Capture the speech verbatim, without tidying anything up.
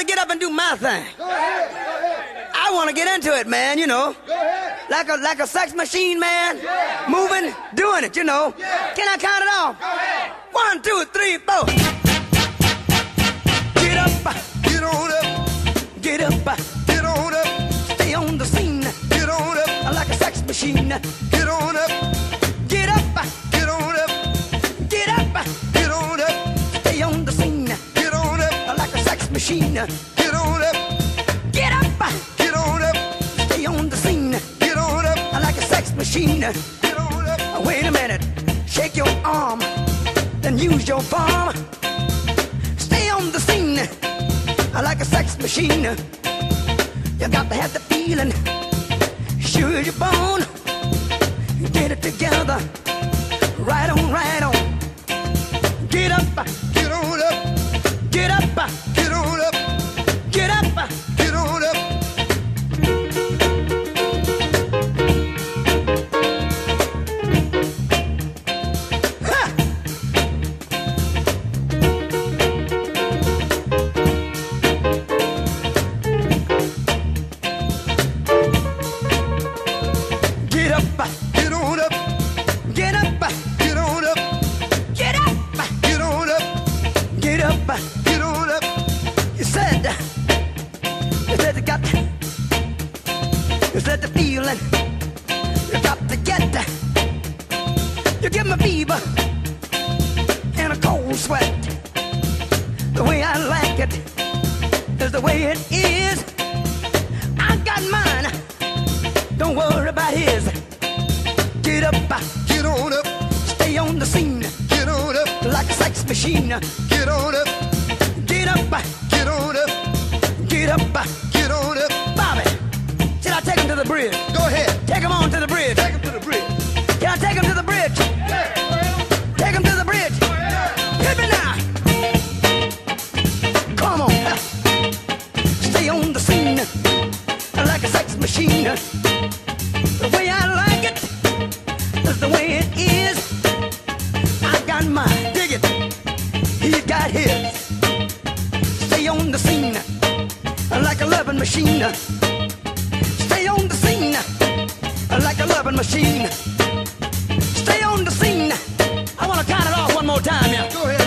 to get up and do my thing. Go ahead. Go ahead. I want to get into it, man, you know. Go ahead. Like a like a sex machine, man. Yeah. Moving, doing it, you know. Yeah. Can I count it off? Go ahead. One, two, three, four. Get up, Get on up. get up, Get on up. stay on the scene. Get on up. Like a sex machine. Get on up. Get up, Get on up. get up, Get on up. stay on the scene. Get on up. Like a sex machine. Get on up. Get up, Get on up. stay on the scene. Get on up. Like a sex machine. Get on up. Wait a minute, shake your arm, then use your palm. Stay on the scene like a sex machine. You got to have the feeling, sure as you're born. Get it together, right on, right on. Get up, Get on up. get up, Get on up. get up. Get on up. Ha! Get up, Get on up. get up, Get on up. get up, Get on up. get up. Get on up. You said, you said you got, you said the feeling, you got to get, you give me fever and a cold sweat. The way I like it is the way it is. I got mine, don't worry about his. Get up, Get on up. stay on the scene Get on up. like a sex machine. Get on up. Get up, Get on up. get up. Get on up. Bobby, should I take him to the bridge? Go ahead. Take him on to the bridge. Take him to the bridge. Can I take him to the bridge? Take him to the bridge. Hit me now. Come on. Stay on the scene like a sex machine. The way I like it is the way it is. I got mine. Dig it. He's got his. Stay on the scene like a loving machine. Stay on the scene like a loving machine. Stay on the scene. I want to count it off one more time, yeah. Go ahead.